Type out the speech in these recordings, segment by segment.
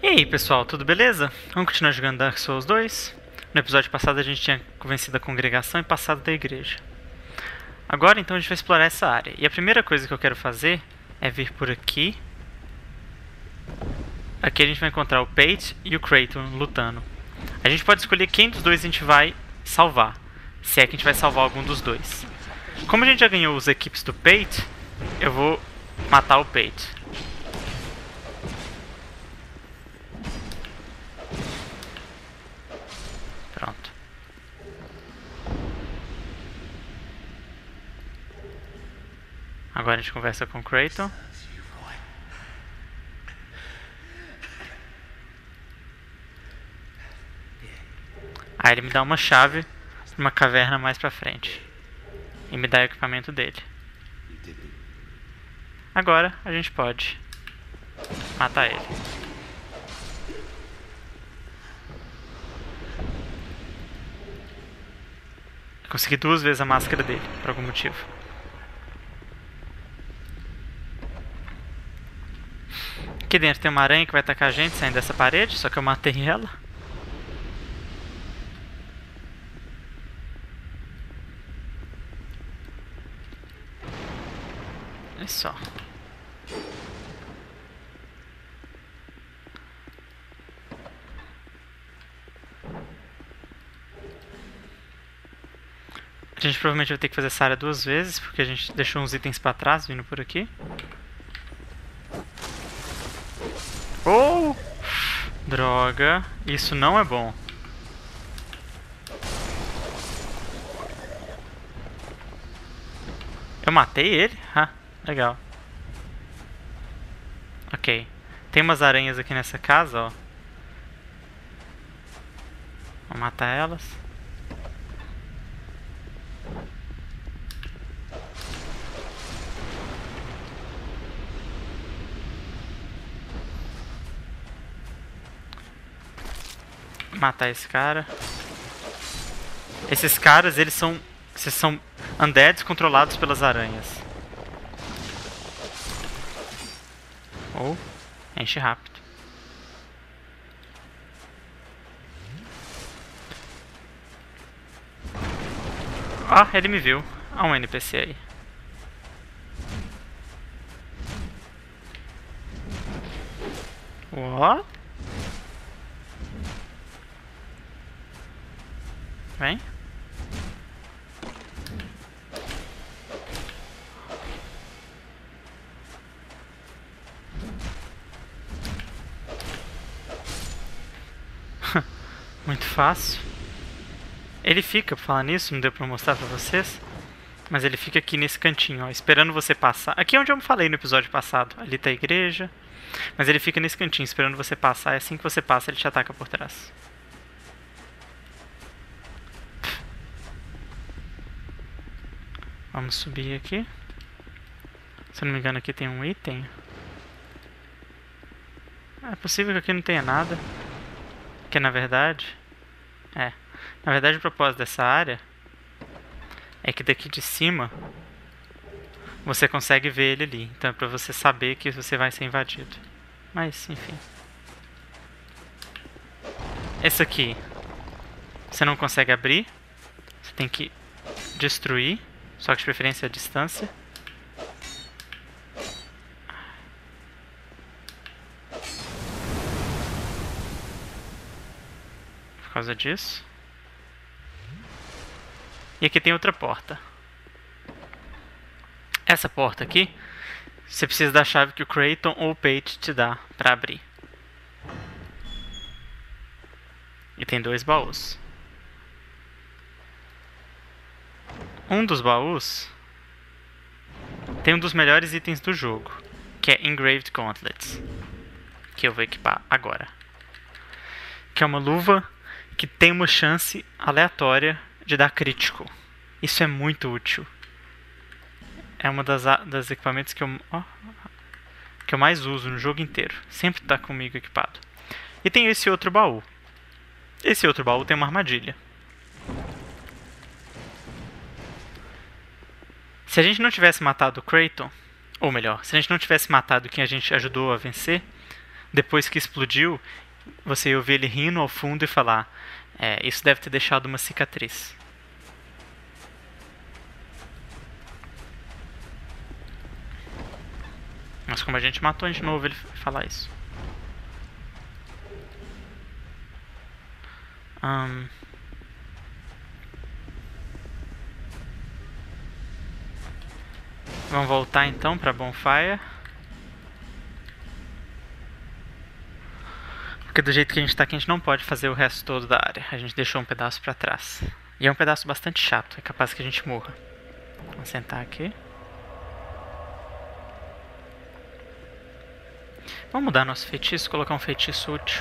E aí pessoal, tudo beleza? Vamos continuar jogando Dark Souls 2? No episódio passado a gente tinha vencido a congregação e passado da igreja. Agora então a gente vai explorar essa área. E a primeira coisa que eu quero fazer é vir por aqui. Aqui a gente vai encontrar o Pate e o Kratos lutando. A gente pode escolher quem dos dois a gente vai salvar. Se é que a gente vai salvar algum dos dois. Como a gente já ganhou os equipes do Pate, eu vou matar o Pate. Pronto. Agora a gente conversa com o Kratos. Aí ele me dá uma chave pra uma caverna mais pra frente. E me dá o equipamento dele. Agora a gente pode matar ele. Eu consegui 2 vezes a máscara dele, por algum motivo. Aqui dentro tem uma aranha que vai atacar a gente saindo dessa parede, só que eu matei ela. É só. A gente provavelmente vai ter que fazer essa área 2 vezes, porque a gente deixou uns itens pra trás vindo por aqui. Oh! Droga, isso não é bom. Eu matei ele? Ah, legal. Ok. Tem umas aranhas aqui nessa casa, ó. Vou matar elas. Matar esse cara. Esses caras, eles são undeads controlados pelas aranhas. Ou enche rápido. Ah, ele me viu. Há um NPC aí. What? Vem. Muito fácil. Ele fica, por falar nisso, não deu pra mostrar pra vocês. Mas ele fica aqui nesse cantinho, ó, esperando você passar. Aqui é onde eu falei no episódio passado. Ali tá a igreja. Mas ele fica nesse cantinho, esperando você passar. E assim que você passa, ele te ataca por trás. Vamos subir aqui. Se eu não me engano, aqui tem um item. É possível que aqui não tenha nada. Que na verdade... Na verdade, o propósito dessa área é que daqui de cima você consegue ver ele ali. Então é pra você saber que você vai ser invadido. Mas, enfim. Esse aqui você não consegue abrir. Você tem que destruir. Só que de preferência a distância. Por causa disso. E aqui tem outra porta. Essa porta aqui, você precisa da chave que o Kratos ou o Pate te dá pra abrir. E tem 2 baús. Um dos baús tem um dos melhores itens do jogo, que é Engraved Gauntlets, que eu vou equipar agora. Que é uma luva que tem uma chance aleatória de dar crítico. Isso é muito útil. É uma das equipamentos que eu mais uso no jogo inteiro. Sempre está comigo equipado. E tem esse outro baú. Esse outro baú tem uma armadilha. Se a gente não tivesse matado o Kratos, ou melhor, se a gente não tivesse matado quem a gente ajudou a vencer, depois que explodiu, você ia ouvir ele rindo ao fundo e falar: isso deve ter deixado uma cicatriz. Mas como a gente matou, a gente não ouve ele falar isso. Vamos voltar então pra Bonfire. Porque do jeito que a gente tá aqui, a gente não pode fazer o resto todo da área. A gente deixou um pedaço pra trás. E é um pedaço bastante chato, é capaz que a gente morra. Vamos sentar aqui. Vamos mudar nosso feitiço, colocar um feitiço útil.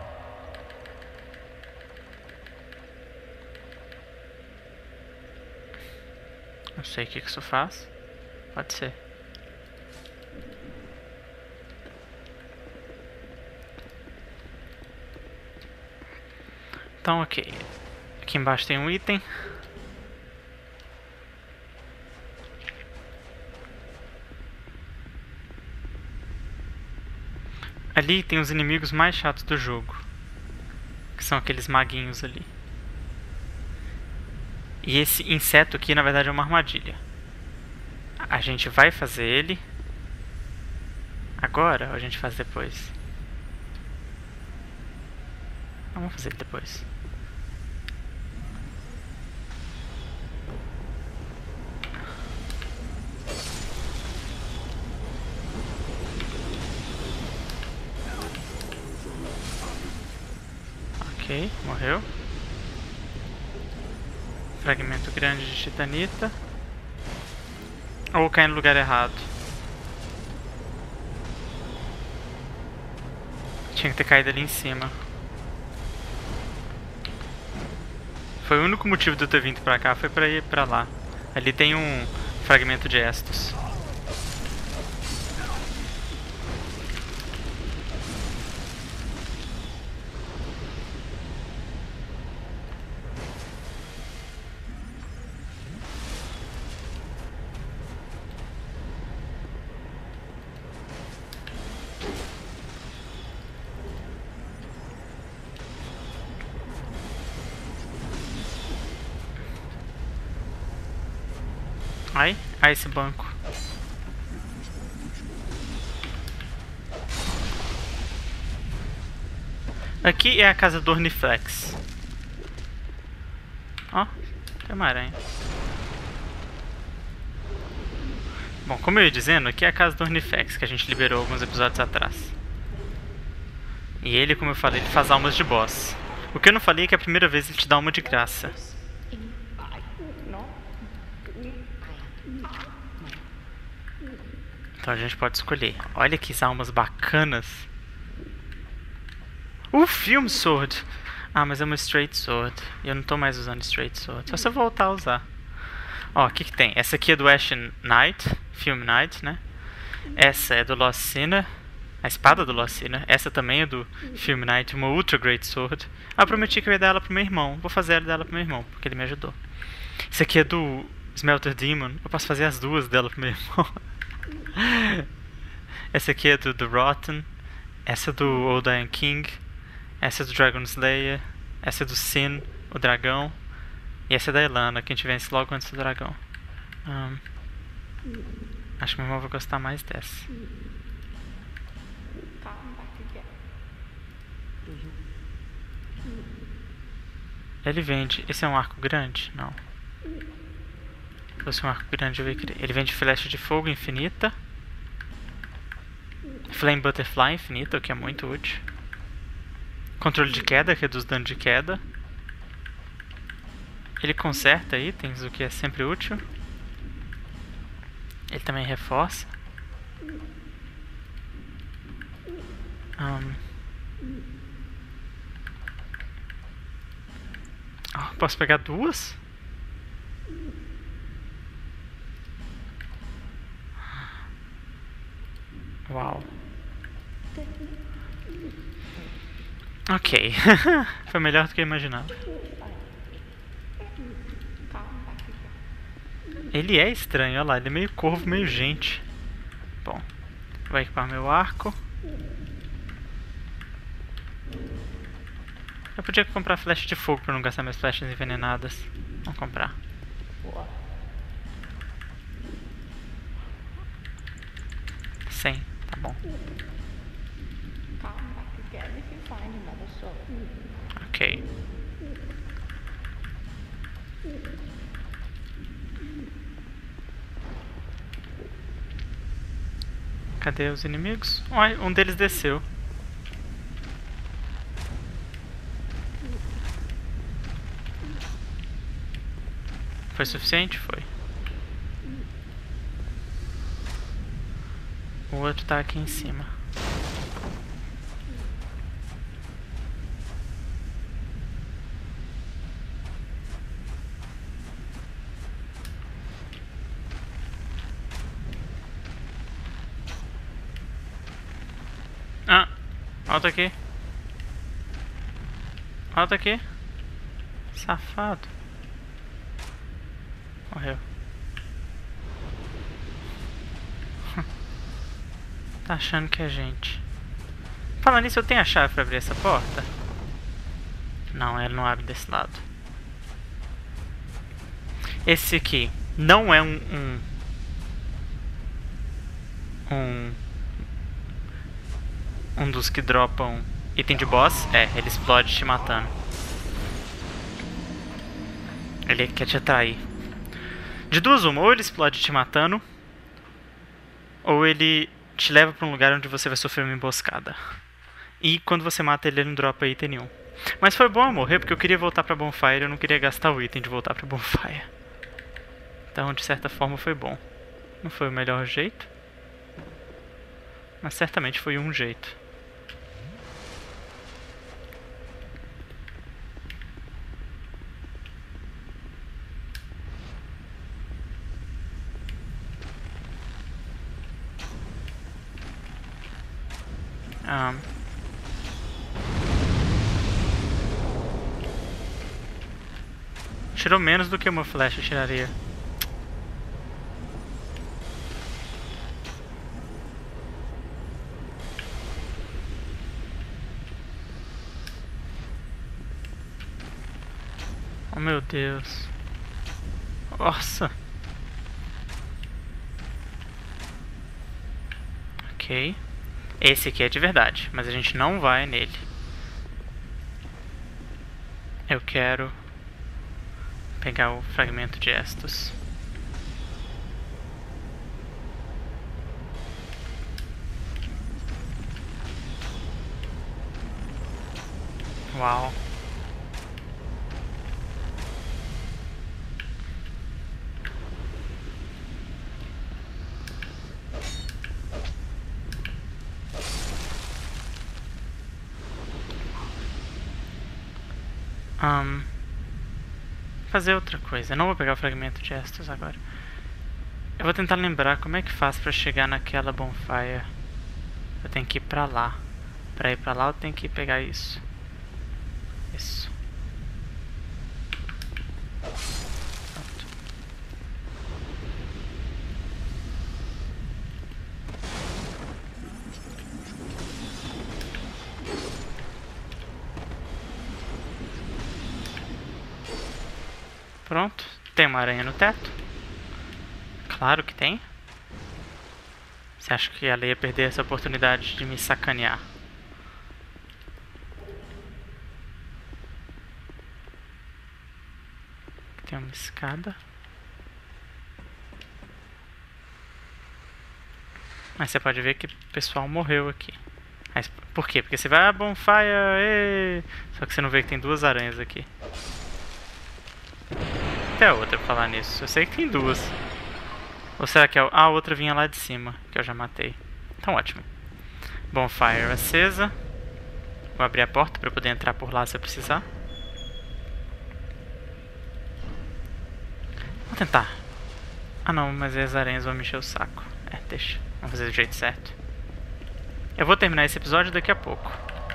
Não sei o que isso faz. Pode ser. Então, ok. Aqui embaixo tem um item. Ali tem os inimigos mais chatos do jogo. Que são aqueles maguinhos ali. E esse inseto aqui, na verdade, é uma armadilha. A gente vai fazer ele agora ou a gente faz depois? Vamos fazer ele depois. Ok, morreu. Fragmento grande de titanita. Ou cai no lugar errado. Tinha que ter caído ali em cima. Foi o único motivo de eu ter vindo pra cá, foi pra ir pra lá. Ali tem um fragmento de Estus. Ai, esse banco. Aqui é a casa do Orniflex. Ó, tem uma aranha. Bom, como eu ia dizendo, aqui é a casa do Orniflex, que a gente liberou alguns episódios atrás. E ele, como eu falei, ele faz almas de boss. O que eu não falei é que a primeira vez ele te dá uma de graça. Então a gente pode escolher. Olha que almas bacanas. Film Sword. Ah, mas é uma Straight Sword. E eu não tô mais usando Straight Sword. Só se eu voltar a usar. Ó, o que que tem? Essa aqui é do Ashen Knight. Film Knight, né? Essa é do Lost Sinner. A espada do Lost Sinner. Essa também é do Film Knight. Uma Ultra Great Sword. Ah, eu prometi que eu ia dar ela pro meu irmão. Vou fazer ela dela pro meu irmão, porque ele me ajudou. Essa aqui é do Smelter Demon. Eu posso fazer as duas dela pro meu irmão. Essa aqui é do Rotten. Essa é do Old Iron King. Essa é do Dragon Slayer. Essa é do Sin, o dragão. E essa é da Elana, que a gente vence logo antes do dragão. Acho que meu irmão vai gostar mais dessa. Ele vende. Esse é um arco grande? Não. Se fosse um arco grande eu ia querer. Ele vende flecha de fogo infinita. Flame Butterfly infinita, o que é muito útil. Controle de queda, que reduz dano de queda. Ele conserta itens, o que é sempre útil. Ele também reforça. Posso pegar duas? Uau. Ok. Foi melhor do que eu imaginava. Ele é estranho, olha lá. Ele é meio corvo, meio gente. Bom, vou equipar meu arco. Eu podia comprar flecha de fogo pra não gastar minhas flechas envenenadas. Vamos comprar. Boa. 100, tá bom. Come back again if you find another soul. Ok. Cadê os inimigos? Olha, um deles desceu. Foi suficiente? Foi. O outro tá aqui em cima. Ah! Volta aqui. Volta aqui. Safado. Morreu. Tá achando que é gente. Falando nisso, eu tenho a chave pra abrir essa porta? Não, ela não abre desse lado. Esse aqui não é um dos que dropam item de boss. É, ele explode te matando. Ele quer te atrair. De duas uma, ou ele explode te matando, ou ele te leva pra um lugar onde você vai sofrer uma emboscada. E quando você mata ele, ele não dropa item nenhum. Mas foi bom eu morrer, porque eu queria voltar pra Bonfire, eu não queria gastar o item de voltar pra Bonfire. Então, de certa forma, foi bom. Não foi o melhor jeito, mas certamente foi um jeito. Tirou menos do que uma flecha tiraria. Oh meu Deus. Nossa. Ok. Esse aqui é de verdade, mas a gente não vai nele. Eu quero pegar o fragmento de Estus. Uau. Fazer outra coisa. Eu não vou pegar o fragmento de Estus agora. Eu vou tentar lembrar como é que faz pra chegar naquela bonfire. Eu tenho que ir pra lá. Pra ir pra lá eu tenho que pegar isso. Isso. Pronto. Pronto. Tem uma aranha no teto? Claro que tem. Você acha que ela ia perder essa oportunidade de me sacanear? Tem uma escada. Mas você pode ver que o pessoal morreu aqui. Mas por quê? Porque você vai a bonfire, só que você não vê que tem duas aranhas aqui. Até a outra pra falar nisso. Eu sei que tem duas. Ou será que a outra vinha lá de cima, que eu já matei? Então ótimo. Bonfire acesa. Vou abrir a porta pra eu poder entrar por lá se eu precisar. Vou tentar. Ah não, mas as aranhas vão me encher o saco. É, deixa. Vamos fazer do jeito certo. Eu vou terminar esse episódio daqui a pouco.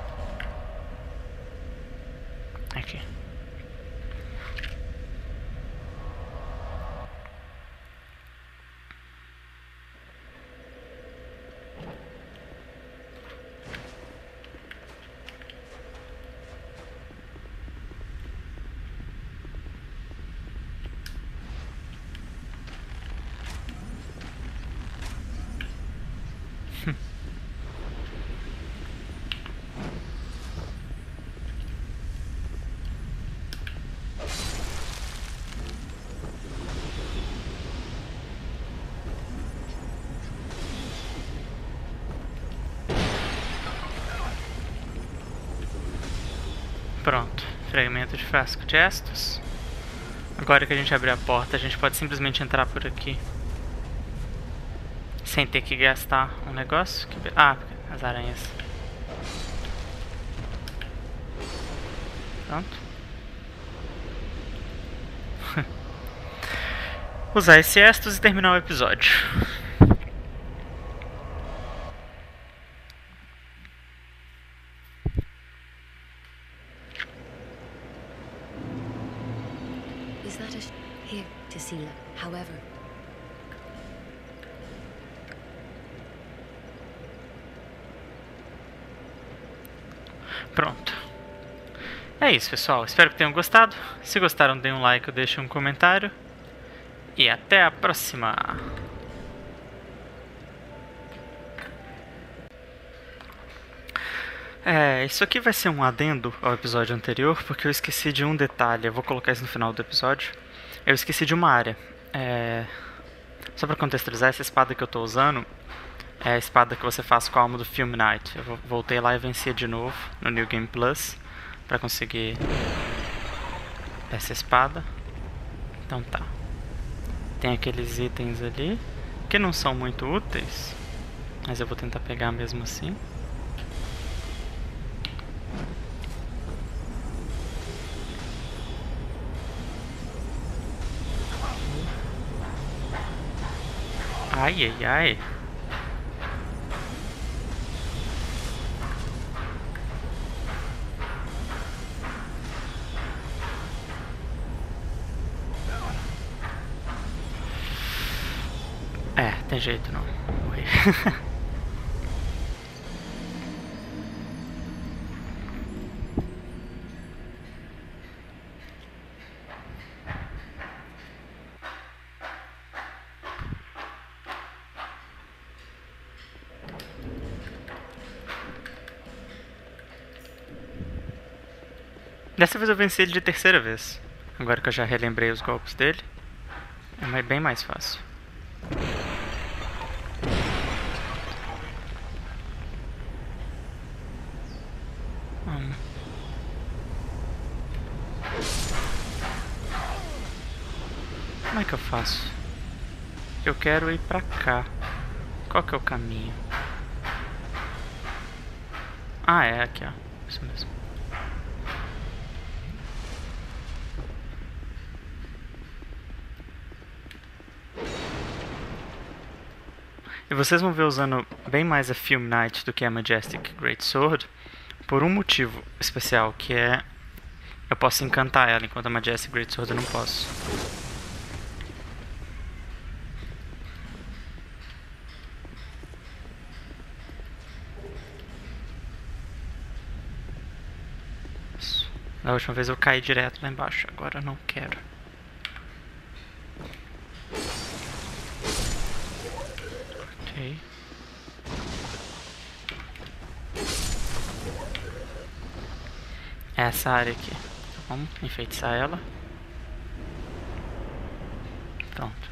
Aqui. Pronto. Fragmento de frasco de Estus. Agora que a gente abrir a porta, a gente pode simplesmente entrar por aqui. Sem ter que gastar um negócio. Ah, as aranhas. Pronto. Usar esse Estus e terminar o episódio. Is that it? Here, Tessila. However, Pronto. É isso, pessoal. Espero que tenham gostado. Se gostaram, deem um like ou deixem um comentário. E até a próxima! Isso aqui vai ser um adendo ao episódio anterior, porque eu esqueci de um detalhe. Eu vou colocar isso no final do episódio. Eu esqueci de uma área. Só pra contextualizar, essa espada que eu tô usando é a espada que você faz com a alma do Film Knight. Eu voltei lá e venci de novo no New Game Plus pra conseguir essa espada. Então tá. Tem aqueles itens ali que não são muito úteis, mas eu vou tentar pegar mesmo assim. Ai, ai, ai. Tem jeito não. Morri. Dessa vez eu venci ele de terceira vez. Agora que eu já relembrei os golpes dele, é bem mais fácil. Como é que eu faço? Eu quero ir pra cá. Qual que é o caminho? Ah, é aqui, ó. Isso mesmo. E vocês vão ver usando bem mais a Film Knight do que a Majestic Greatsword por um motivo especial, que é eu posso encantar ela, enquanto a Majestic Greatsword eu não posso. Da última vez eu caí direto lá embaixo, agora eu não quero. Ok. Essa área aqui. Vamos enfeitiçar ela. Pronto.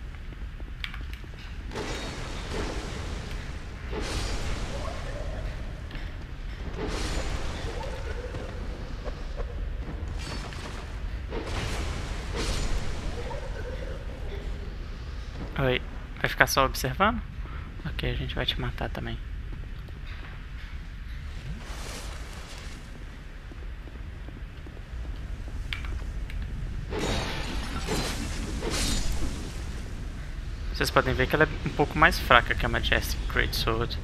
Oi, vai ficar só observando? Ok, a gente vai te matar também. Vocês podem ver que ela é um pouco mais fraca que a Majestic Greatsword.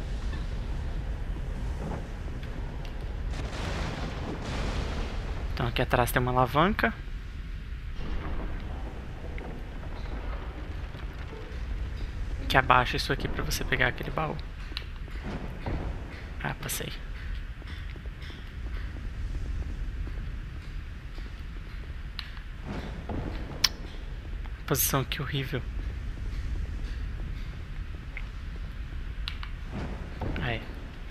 Então aqui atrás tem uma alavanca. Que abaixa isso aqui pra você pegar aquele baú. Ah, passei. Posição que horrível. Aí.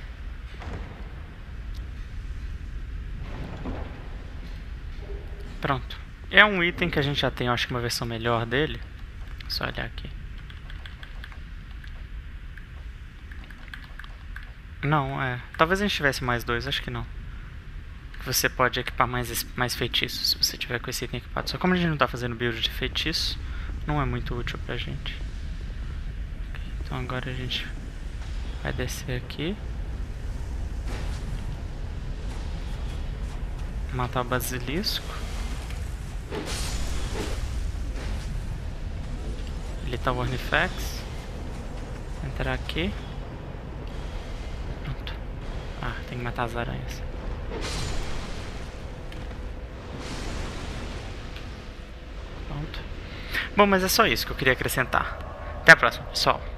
Pronto. É um item que a gente já tem, eu acho que uma versão melhor dele. Só olhar aqui. Não, talvez a gente tivesse mais dois, acho que não. você pode equipar mais feitiços se você tiver com esse item equipado. Só como a gente não tá fazendo build de feitiço, não é muito útil pra gente. Ok, então agora a gente vai descer aqui. Matar o basilisco. Ele tá o Ornifex. Entrar aqui. Pronto. Ah, tem que matar as aranhas. Pronto. Bom, mas é só isso que eu queria acrescentar. Até a próxima, pessoal.